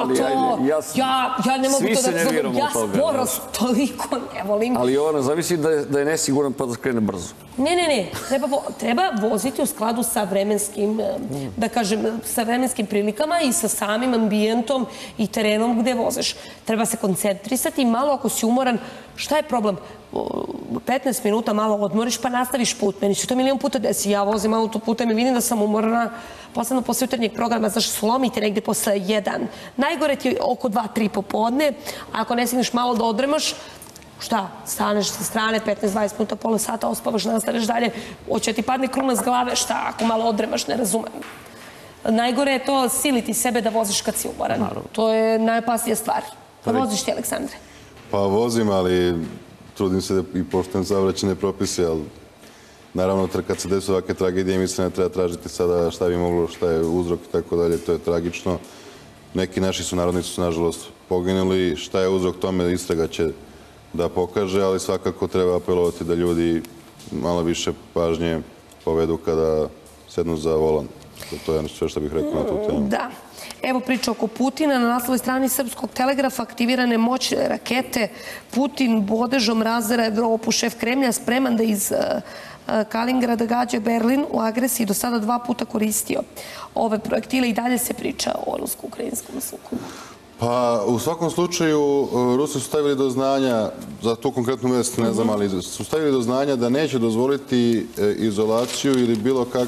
Ja ne mogu to da razumem. Ja sporost toliko ne volim. Ali Jovana, zamisli da je nesiguran pa da skrene brzo. Ne. Treba voziti u skladu sa vremenskim, da kažem, sa vremenskim prilikama i sa samim ambijentom i terenom gde voziš. Treba se koncentrisati i malo ako si umoran, šta je problem? 15 minuta malo odmoriš pa nastaviš put. Meni se to milion puta desi. Ja vozim autoputem i vidim da sam umorana, posebno posle jutarnjeg programa, znaš, slomite negde posle 1. Najgore ti je oko 2-3 popodne, a ako ne stigneš malo da odremaš, šta, staneš sa strane 15-20 minuta, pola sata, ospavaš, nastaneš dalje, hoće ti padne kruna s glave, šta, ako malo odremaš, ne razumem. Najgore je to siliti sebe da voziš kad si umoran. To je najopasnija stvar. Pa voziš ti, Aleksandre? Pa vozim, ali trudim se da i poštujem saobraćajne propise, ali naravno kad se desi ovakve tragedije, mislim da treba tražiti sada šta bi moglo, šta je uzrok i tako dalje, to je tragično. Neki naši sunarodnici su, nažalost, poginuli, šta je uzrok tome, istraga će da pokaže, ali svakako treba apelovati da ljudi malo više pažnje povedu kada sednu za volan. To je sve što bih rekao na tu temu. Da. Evo priča oko Putina. Na naslovnoj strani Srpskog telegrafa aktivirane moćne rakete. Putin bodežom razara Evropu. Šef Kremlja spreman da iz Kaliningrada gađa Berlin u agresiji do sada 2 puta koristio ove projektile i dalje se priča o rusko-ukrajinskom sukobu. Pa, u svakom slučaju, Rusi su stavili do znanja, za tu konkretnu vest ne znam, ali su stavili do znanja da neće dozvoliti izolaciju ili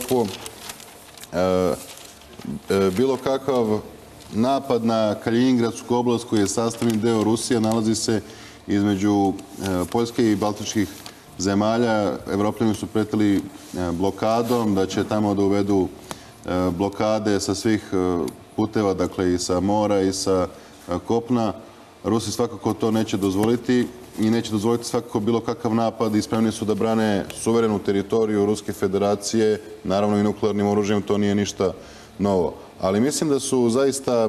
bilo kakav napad na Kaliningradsku oblast koji je sastavni deo Rusije, nalazi se između Poljske i Baltičkih zemalja. Evropljani su pretili blokadom, da će tamo da uvedu blokade sa svih puteva, dakle i sa mora i sa kopna. Rusi svakako to neće dozvoliti i neće dozvoliti svakako bilo kakav napad i spremni su da brane suverenu teritoriju Ruske federacije, naravno i nuklearnim oružjem, to nije ništa novo. Ali mislim da su zaista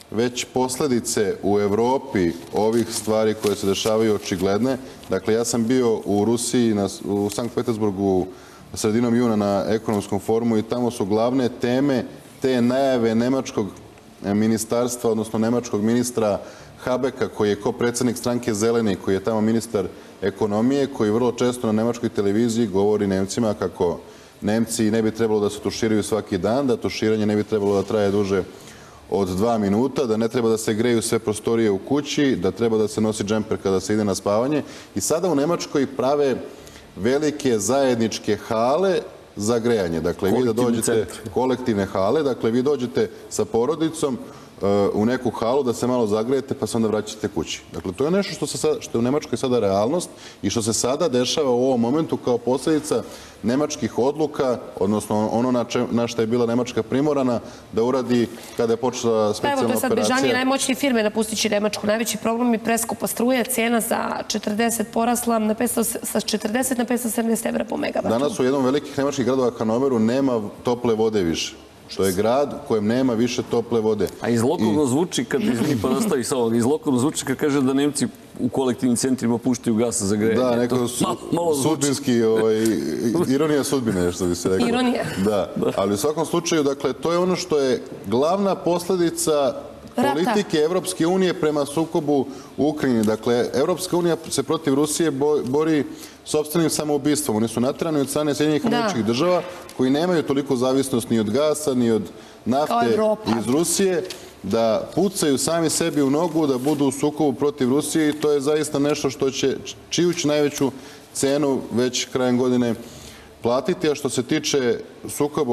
već posledice u Evropi ovih stvari koje se dešavaju očigledne. Dakle, ja sam bio u Rusiji, u Sankt Petersburgu sredinom juna na ekonomskom forumu i tamo su glavne teme te najave nemačkog ministarstva, odnosno nemačkog ministra Habeka, koji je ko-predsjednik stranke Zeleni, koji je tamo ministar ekonomije, koji vrlo često na nemačkoj televiziji govori Nemcima kako Nemci ne bi trebalo da se tuširaju svaki dan, da tuširanje ne bi trebalo da traje duže od 2 minuta, da ne treba da se greju sve prostorije u kući, da treba da se nosi džemper kada se ide na spavanje. I sada u Nemačkoj prave velike zajedničke hale za grejanje. Dakle, vi da dođete, kolektivne hale, dakle, vi dođete sa porodicom u neku halu da se malo zagrejete pa se onda vraćate kući. Dakle, to je nešto što je u Nemačkoj sada realnost i što se sada dešava u ovom momentu kao posljedica nemačkih odluka, odnosno ono na što je bila Nemačka primorana da uradi kada je počela specijalna operacija. Evo, to je sad bežanje najmoćnije firme napustići Nemačku. Najveći problem je preskupa struje, cijena za 40 porasla sa 40 na 570 evra po megavatu. Danas u jednom velikih nemačkih gradova Hanoveru nema tople vode više. Što je grad u kojem nema više tople vode. A izlokovno zvuči, kad izvini pa nastavi sa ovog, izlokovno zvuči kad kaže da Nemci u kolektivnim centrima puštaju gas za grejanje. Da, neko sudbinski, ironija sudbine, što bi se rekao. Ironija. Da, ali u svakom slučaju, dakle, to je ono što je glavna posljedica politike Evropske unije prema sukobu u Ukrajini. Dakle, Evropska unija se protiv Rusije bori sopstvenim samoubistvom. Oni su naterani od strane Sjedinjenih Američkih Država koji nemaju toliko zavisnost ni od gasa, ni od nafte iz Rusije, da pucaju sami sebi u nogu, da budu u sukobu protiv Rusije i to je zaista nešto što će, čiju će najveću cenu već krajem godine platiti. A što se tiče sukoba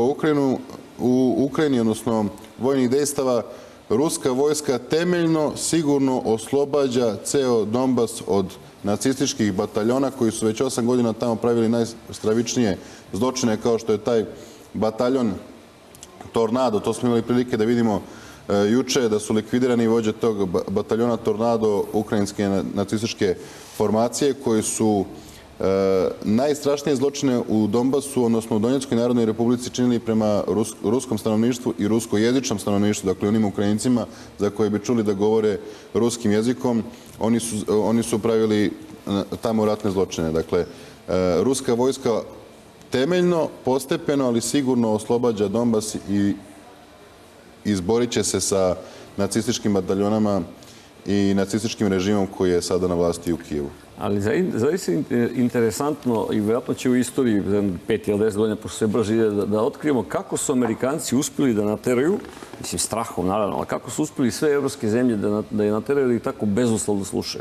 u Ukrajini, odnosno vojnih dejstava, ruska vojska temeljno, sigurno oslobađa ceo Donbas od nacističkih bataljona koji su već 8 godina tamo pravili najstravičnije zločine, kao što je taj bataljon Tornado. To smo imali prilike da vidimo juče, da su likvidirani vođe tog bataljona Tornado ukrajinske nacističke formacije koji su najstrašnije zločine u Donbasu, odnosno u Donjeckoj narodnoj republici činili prema ruskom stanovništvu i ruskojezičnom stanovništvu, dakle onim Ukrajincima za koje bi čuli da govore ruskim jezikom, oni su pravili tamo ratne zločine. Dakle, ruska vojska temeljno, postepeno, ali sigurno oslobađa Donbas i izborit će se sa nacističkim bataljonama i nacističkim režimom koji je sada na vlasti u Kijevu. Ali zaista interesantno i vjerojatno će u istoriji 5 ili 10 godina, pošto sve brže ide, da otkrijemo kako su Amerikanci uspjeli da nateraju, mislim strahom naravno, ali kako su uspjeli sve evropske zemlje da je nateraju i tako bezuslovno slušaju.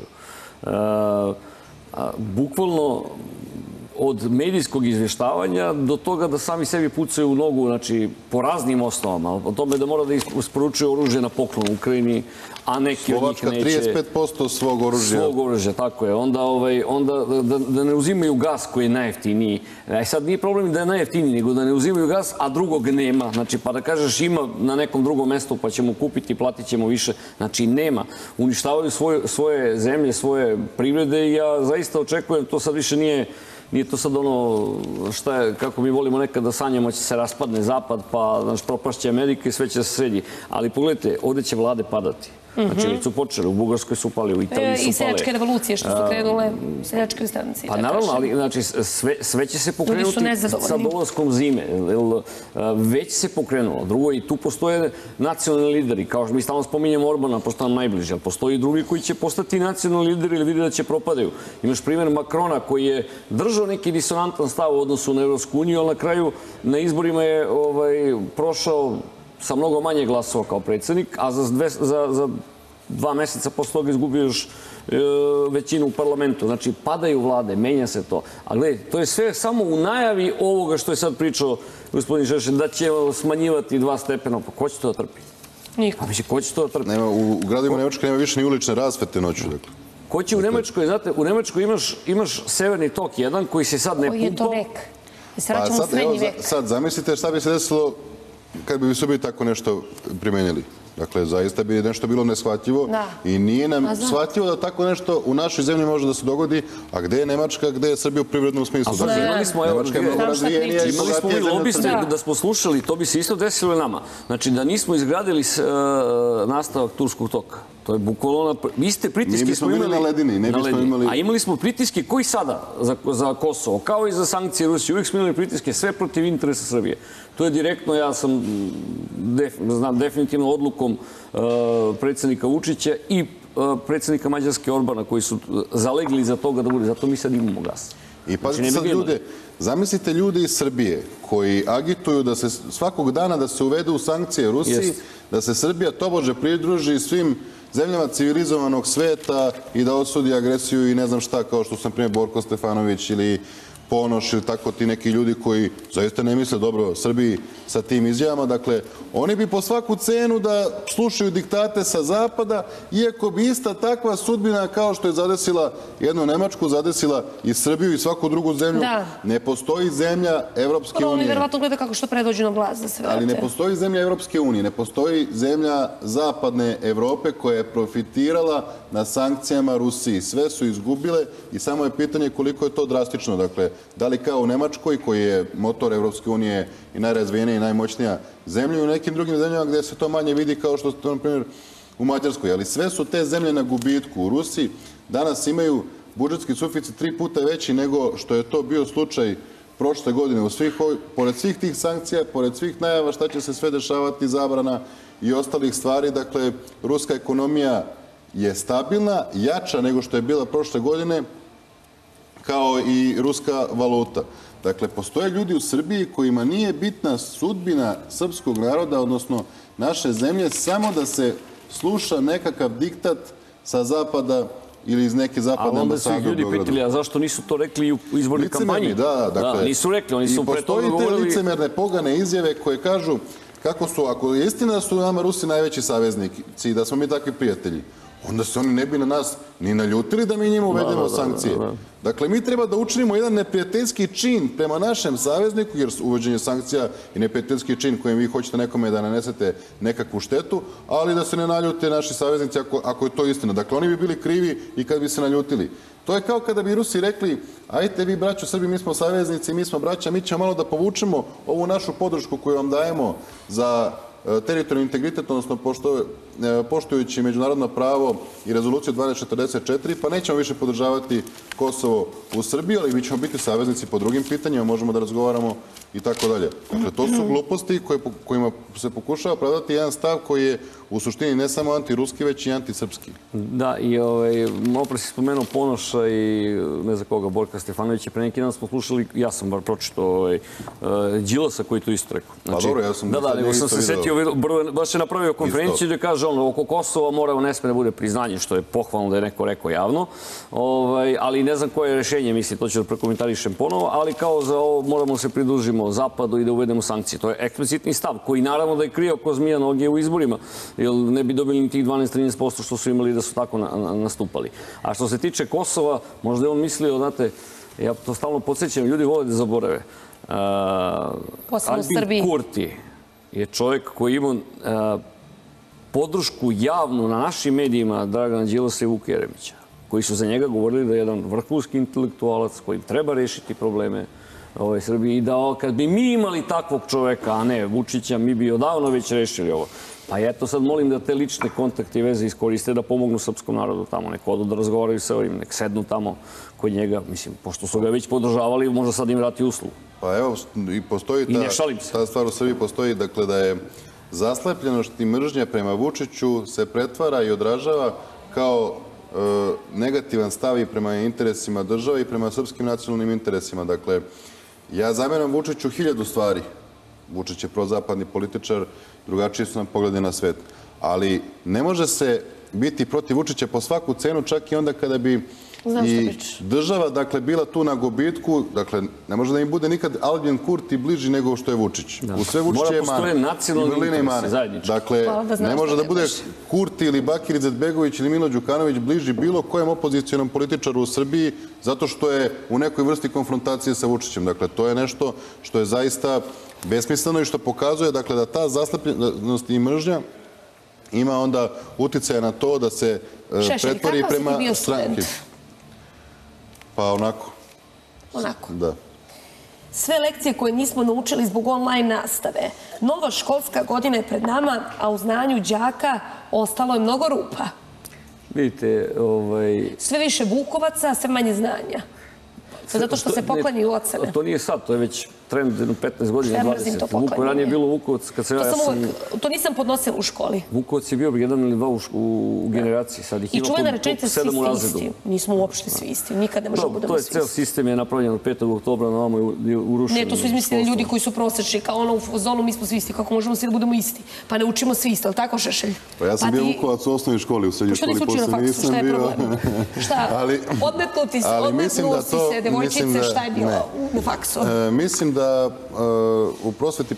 Bukvalno od medijskog izvještavanja do toga da sami sebi pucaju u nogu, znači po raznim osnovama, o tome da mora da isporučuje oružje na poklon u Ukrajini, a neki od njih neće... Slovačka 35% svog oružja. Svog oružja, tako je. Onda da ne uzimaju gas koji je najjeftiniji. Sad nije problem da je najjeftiniji, nego da ne uzimaju gas, a drugog nema. Znači, pa da kažeš ima na nekom drugom mestu pa ćemo kupiti, platit ćemo više. Znači, nema. Uništavaju svoje zemlje, svoje privrede i ja zaista očekujem, to sad više nije to sad ono šta je, kako mi volimo nekad da sanjamo, će se raspadne zapad, pa propašće Amerika i sve će se sredi. Ali pogledajte, ovdje će vlade padati. Znači, već su počeli, u Bugarskoj su pali, u Italiji su pali. I seljačke revolucije što su krenule, seljačke ustanci. Pa naravno, ali znači, sve će se pokrenuti sa dolaskom zime. Već se pokrenulo. Drugo, i tu postoje nacionalni lideri. Kao što mi stalno spominjemo Orbana, pošto nam najbliže, ali postoji i drugi koji će postati nacionalni lideri ili vidi da će propadaju. Imaš primjer Makrona koji je držao neki disonantan stav u odnosu na Evropsku uniju, ali na kraju na izborima je prošao sa mnogo manje glasova kao predsjednik, a za 2 mjeseca posle toga izgubio još većinu u parlamentu. Znači, padaju vlade, menja se to. A gledaj, to je sve samo u najavi ovoga što je sad pričao gospodin Šešelj, da će smanjivati 2 stepena. Pa ko će to da trpi? Niko. Pa ko će to da trpi? U gradima Nemačke nema više ni ulične rasvete noću. Ko će u Nemačkoj, znate, u Nemačkoj imaš Severni tok 1 koji se sad ne pumpa. Koji je to vek? Se vraćamo u srednji vek. Sad zamislite šta bi se desilo kad bi u Srbiji tako nešto primenjali. Dakle, zaista bi nešto bilo neshvatljivo i nije nam shvatljivo da tako nešto u našoj zemlji može da se dogodi, a gde je Nemačka, gde je Srbija u privrednom smislu. Nemačka je mnogo razvijenija i bogatija zemlja od Srbije. Da smo slušali, to bi se isto desilo i nama. Znači, da nismo izgradili nastavak Turskog toka. To je bukvalno... Iste pritiske smo imali na ledini, ne bismo imali... A imali smo pritiske koji sada za Kosovo, kao i za sankcije Rusije. Uvijek smo imali pritiske sve protiv interesa Srbije. To je direktno, ja znam definitivno odlukom predsjednika Vučića i predsjednika Mađarske Orbana, koji su zalegli za toga da bude. Zato mi sad imamo gas. I pazite sad ljude, zamislite ljude iz Srbije koji agituju da se svakog dana da se uvedu sankcije Rusiji, da se Srbija tobože pridruži svim zemljama civilizovanog sveta i da osudi agresiju i ne znam šta, kao što sam primjer Borko Stefanović ili Ponoš ili tako ti neki ljudi koji zaista ne misle dobro Srbiji sa tim izjavama. Dakle, oni bi po svaku cenu da slušaju diktate sa zapada, iako bi ista takva sudbina kao što je zadesila jednu Nemačku, zadesila i Srbiju i svaku drugu zemlju. Ne postoji zemlja Evropske unije. Oni verovatno gleda kako što predođu na vlast da se vrate. Ali ne postoji zemlja Evropske unije, ne postoji zemlja zapadne Evrope koja je profitirala na sankcijama Rusiji. Sve su izgubile i samo je pitanje koliko je to drastično. Dakle, da li kao u Nemačkoj, koji je motor Evropske unije i najrazvijenija i najmoćnija zemlja, i u nekim drugim zemljama gde se to manje vidi, kao što je to, na primjer, u Mađarskoj. Ali sve su te zemlje na gubitku. U Rusiji danas imaju budžetski suficit 3 puta veći nego što je to bio slučaj prošle godine. Pored svih tih sankcija, pored svih najava šta će se sve dešavati, zabrana i ostalih stvari, dakle, ruska ekonomija je stabilna, jača nego što je bila prošle godine, kao i ruska valuta. Dakle, postoje ljudi u Srbiji kojima nije bitna sudbina srpskog naroda, odnosno naše zemlje, samo da se sluša nekakav diktat sa zapada ili iz neke zapadne ambasade u Beogradu. A onda su ih ljudi pitali, a zašto nisu to rekli u izbornoj kampanji? Da, nisu rekli, oni su pre toga govorili... I postoji te licemerne pogane izjave koje kažu kako su, ako je istina da su nama Rusi najveći saveznici i da smo mi takvi prijatelji, onda se oni ne bi na nas ni naljutili da mi njima uvedemo sankcije. Dakle, mi treba da učinimo jedan neprijateljski čin prema našem savezniku, jer uvođenje sankcija je neprijateljski čin kojim vi hoćete nekome da nanesete nekakvu štetu, ali da se ne naljute naši saveznici ako je to istina. Dakle, oni bi bili krivi i kad bi se naljutili. To je kao kada bi Rusi rekli, ajte vi braćo Srbi, mi smo saveznici, mi smo braća, mi ćemo malo da povučemo ovu našu podršku koju vam dajemo za teritorijalni integritet, odnosno poštujući međunarodno pravo i rezoluciju 1244, pa nećemo više podržavati Kosovo u Srbiji, ali mi ćemo biti saveznici po drugim pitanjima, možemo da razgovaramo i tako dalje. Dakle, to su gluposti kojima se pokušava opravdati jedan stav koji je u suštini ne samo antiruski, već i antisrpski. Da, i malo pre si spomenuo Ponoša i ne znam koga, Borka Stefanovića. Pre neki dan smo slušali, ja sam bar pročitao Đilasa koji to isto rekao. Pa dobro, ja sam... Da, nego sam se setio, baš je napravio konferenciju gde kaže oko Kosova mora ne sme da bude priznanje, što je pohvalno da je neko rekao javno, ali ne znam koje je rešenje, mislim, to ću da prekomentarišem ponovo, ali kao za ovo moramo se pridružimo Zapadu i da uvedemo sankcije. To je eksplicitni stav koji naravno da je krio ko zmija noge u izborima, jer ne bi dobili ni tih 12-13% što su imali da su tako nastupali. A što se tiče Kosova, možda je on mislio, znate, ja to stalno podsjećam, ljudi vole da zaborave. Albin Kurti je čovjek koji ima podršku javnu na našim medijima Dragana Đilasa i Vuka Jeremića, koji su za njega govorili da je jedan vrhunski intelektualac kojim treba rešiti probleme Srbije i da kad bi mi imali takvog čoveka, a ne Vučića, mi bi odavno već rešili ovo. Pa eto sad molim da te lične kontakte i veze iskoriste da pomognu srpskom narodu tamo. Nek odu da razgovaraju sa ovim, nek sednu tamo kod njega. Mislim, pošto su ga već podržavali, možda sad im vrati uslugu. Pa evo, i postoji ta stvar u Srbiji, postoji, dakle, da je zaslepljenost i mržnja prema Vučiću se pretvara i odražava kao negativan stav i prema interesima države i prema srpskim nacionalnim interesima. Dakle, ja zameram Vučiću 1000 stvari. Vučić je prozapadni političar, drugačiji su nam pogledi na svet. Ali ne može se biti protiv Vučića po svaku cenu, čak i onda kada bi i država, dakle, bila tu na gubitku. Dakle, ne može da im bude nikad Albin Kurti bliži nego što je Vučić. U sve Vučića je mane. Dakle, ne može da bude Kurti ili Bakir Izetbegović ili Milo Đukanović bliži bilo kojem opozicijonom političaru u Srbiji zato što je u nekoj vrsti konfrontacije sa Vučićem. Dakle, to je nešto što je zaista besmisleno i što pokazuje, dakle, da ta zaslepljenost i mržnja ima onda uticaja na to da se pretvori prema kakav si ti bio stranki. student? Pa onako. Onako. Da. Sve lekcije koje nismo naučili zbog online nastave. Nova školska godina je pred nama, a u znanju đaka ostalo je mnogo rupa. Vidite, Sve više vukovaca, sve manje znanja. Zato što se poklanjaju ocene. To nije sad, to je već trend 15 godina, 20. Vukovac ranije je bilo Vukovac, kad sam To nisam podnosila u školi. Vukovac je bio jedan ili dva u generaciji, sad ih I ima čuvena rečenica, svi 7 u su razredu. isti. Nismo uopšte svi isti, nikad ne možemo budemo To je svi ceo isti. sistem je napravljen od 5. oktobra, na ovamo je urušen. Ne, to su izmislili ljudi koji su prosečni, kao ono u fazonu, mi smo svi isti, kako možemo svi da budemo isti? Pa ne učimo svi isti, ali tako, Šešelj? Pa ja sam bio Vukovac u osnovnoj školi, u srednjoj školi posle nisam bio. Šta? Odmetnuti se, devojčice, šta je bilo na faksu? Mislim da u prosveti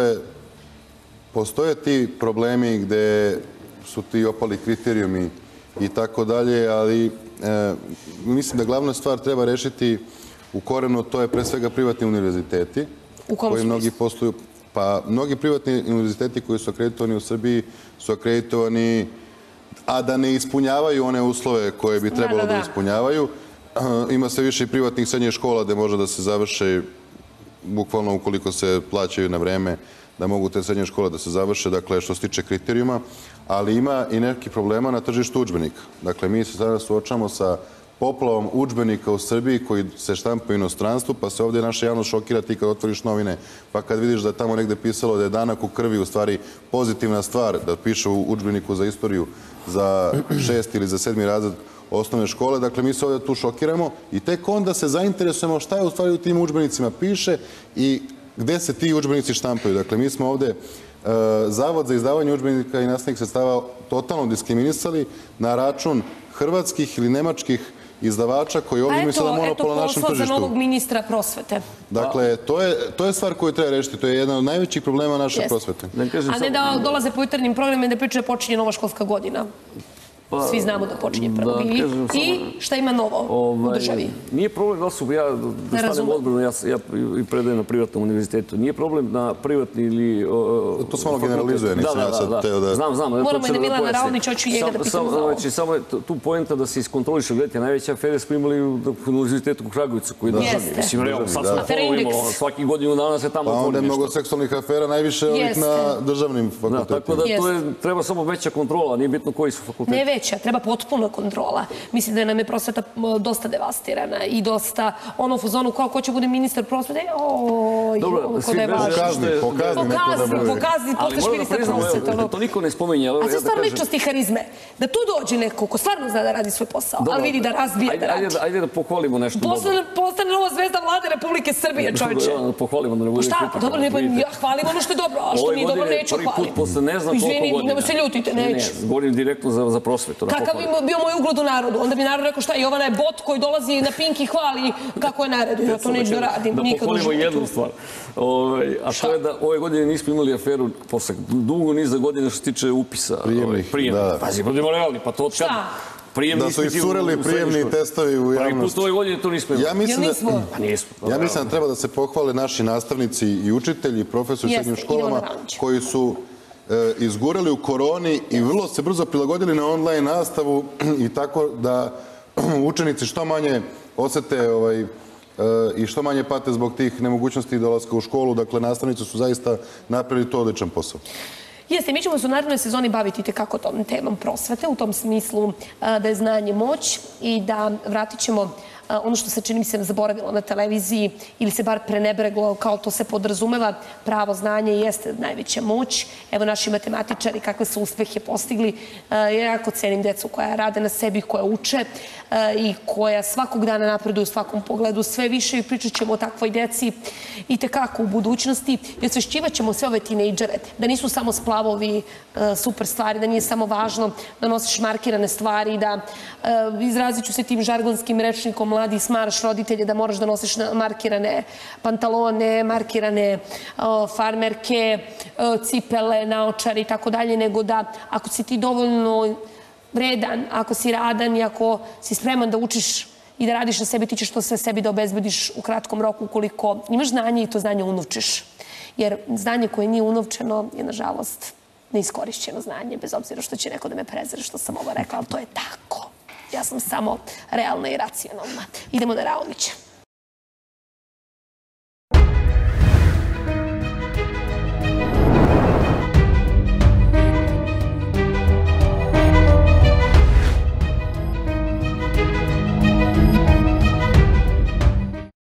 postoje ti problemi gde su ti opali kriterijumi i tako dalje, ali mislim da glavna stvar treba rešiti u korenu, to je pre svega privatni univerziteti. U kom smislu? Pa mnogi privatni univerziteti koji su akreditovani u Srbiji su akreditovani, a da ne ispunjavaju one uslove koje bi trebalo da ispunjavaju. Ima sve više i privatnih srednjih škola gde može da se završe, bukvalno ukoliko se plaćaju na vreme, da mogu te srednje škole da se završe, dakle, što se tiče kriterijuma, ali ima i neki problema na tržištu udžbenika. Dakle, mi se sada suočamo sa poplavom udžbenika u Srbiji koji se štampaju u inostranstvu, pa se ovdje naša javnost šokira ti kad otvoriš novine, pa kad vidiš da je tamo negde pisalo da je danak u krvi u stvari pozitivna stvar, da piše u udžbeniku za istoriju za 6. ili za 7. razred osnovne škole. Dakle, mi se ovdje tu šokiramo i tek onda se zainteresujemo šta je u stvari u tim udžbenicima piše i gde se ti udžbenici štampaju. Dakle, mi smo ovdje Zavod za izdavanje udžbenika i nastavnih sredstava totalno diskriminisali na račun hrvatskih ili nemačkih izdavača koji ovdje imaju sada monopol na našem tržištu. Eto posla za novog ministra prosvete. Dakle, to je stvar koju treba rešiti. To je jedan od najvećih problema naše prosvete. A ne da dolaze po jutarnjim programima i da pričaju da počinje nova školska godina. Svi znamo da počinje prvo. I šta ima novo u državi? Nije problem da su, ja da stanem odbranu, ja i predajem na privatnom univerzitetu. Nije problem na privatni ili... To se malo generalizuje, nisam ja sad teo da... Znam. Moramo i na Milana Raonića, hoću njega da pitam za ovo. Znači, samo je tu poenta da se iskontroliše. Gledajte, najveća afere smo imali u univerzitetu u Kragujevcu, koji je državni. Mislim, realno, sad smo polovimo, svaki godinu dana se tamo otvori nešto. Pa onda je mnogo seksualnih afera, najviše ovih na državnim fakultetima. Tako da treba samo veća kontrola, nije bitno koji su fakulteti. Treba potpuna kontrola. Mislim da nam je prosveta dosta devastirana i dosta ono u fazonu kao ko će bude ministar prosvete. Dobro, svi pokazni, postaš ministar prosvete. To niko ne spominje. A sve stvarno ličnosti i harizme. Da tu dođe neko ko stvarno zna da radi svoj posao, ali vidi da razbija da radi. Ajde da pohvalimo nešto dobro. Postane nova zvezda vlade Republike Srbije, čovječe. Pohvalimo da ne bude kritika. Dobro, ja hvalim ono što je dobro, a što nije dobro neću hvalim. Prvi put posle ne znam koliko godina. Izvini, ne se ljutite, neću. Ne, govorim direktno za prosvetu. Kakav bi bio moj ugled u narodu? Onda bi narod rekao šta, Jovana je bot koji dolazi na Pink i hvali kako je naredu. Ja to neću da radim. Da pohvalimo jednu stvar. A to je da ove godine nismo imali aferu posle dugo niza godina što se tiče upisa. Prijemnih. Pazi, budemo realni, pa to od kad... Da su iscureli prijemni testovi u javnosti. Prvi put ove godine to nismo imali. Ja mislim da treba da se pohvale naši nastavnici i učitelji i profesori u srednjim školama koji su izgurali u koroni i vrlo se brzo prilagodili na online nastavu i tako da učenici što manje osete i što manje pate zbog tih nemogućnosti dolaska u školu. Dakle, nastavnici su zaista napravili to odličan posao. Jeste, mi ćemo se u narednoj sezoni baviti tekako tom temom prosvete, u tom smislu da je znanje moć i da vratit ćemo ono što se čini mi se zaboravilo na televiziji ili se bar prenebreglo kao to se podrazumeva, pravo znanje jeste najveća moć. Evo naši matematičari kakve su uspehe postigli. Ja jako cenim decu koja rade na sebi, koja uče i koja svakog dana napreduju u svakom pogledu sve više i pričat ćemo o takvoj deci i tekako u budućnosti i osvešćivat ćemo sve ove tinejdžere da nisu samo splavovi super stvari, da nije samo važno da nosiš markirane stvari, da izrazit ću se tim žargonskim rečnikom mladi smarš roditelje da moraš da nosiš markirane pantalone, markirane farmerke, cipele, naočare i tako dalje, nego da ako si ti dovoljno vredan, ako si radan i ako si spreman da učiš i da radiš na sebi, ti ćeš to sve sebi da obezbediš u kratkom roku ukoliko imaš znanje i to znanje unovčiš. Jer znanje koje nije unovčeno je, nažalost, neiskorišćeno znanje, bez obzira što će neko da me prezire što sam ovo rekla, ali to je tako. Ja sam samo realna i racionalna. Idemo na Raonića.